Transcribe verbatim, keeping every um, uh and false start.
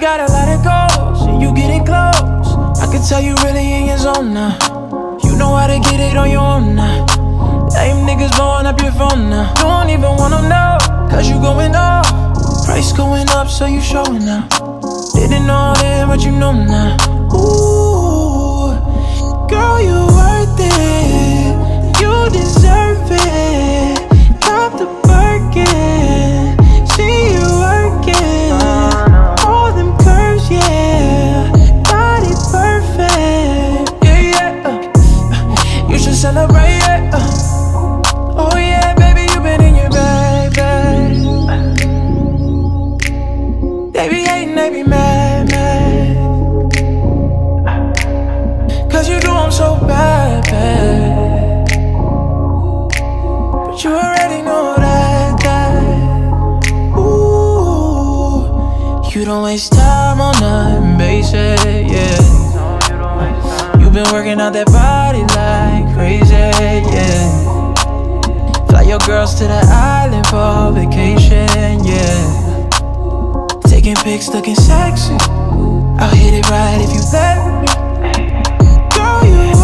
got a lot of goals, and you getting close. I can tell you really in your zone now. You know how to get it on your own now. Lame niggas blowing up your phone now. You don't even wanna know, cause you going off. Price going up, so you showing now. Didn't know then, but you know now. Ooh, girl, you worth it. You deserve it. Top the Birkin, see you working. All them curves, yeah. Body perfect, yeah, yeah. uh, You should celebrate, yeah. uh, Oh yeah, baby, you been in your bag, bag. They be hating, they be mad, mad. Cause you know I'm so bad, bad. But you already know that, that. Ooh, you don't waste time on nothing basic, yeah. You been working out that body like crazy, yeah. Fly your girls to the island for vacation, yeah. Taking pics, looking sexy. I'll hit it right if you let me. Girl, you